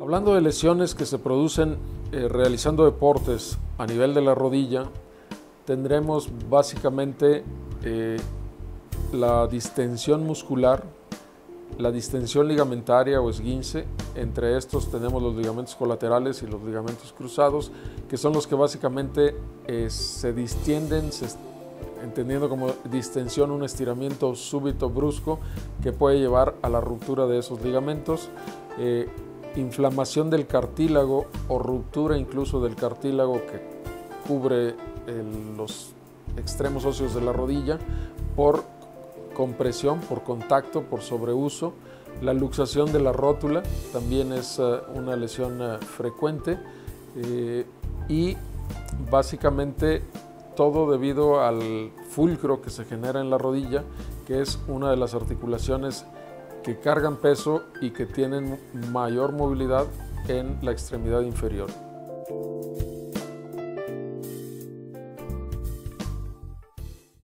Hablando de lesiones que se producen realizando deportes a nivel de la rodilla, tendremos básicamente la distensión muscular, la distensión ligamentaria o esguince. Entre estos tenemos los ligamentos colaterales y los ligamentos cruzados, que son los que básicamente se distienden, entendiendo como distensión un estiramiento súbito brusco que puede llevar a la ruptura de esos ligamentos. Inflamación del cartílago o ruptura incluso del cartílago que cubre los extremos óseos de la rodilla por compresión, por contacto, por sobreuso. La luxación de la rótula también es una lesión frecuente y básicamente todo debido al fulcro que se genera en la rodilla, que es una de las articulaciones que cargan peso y que tienen mayor movilidad en la extremidad inferior.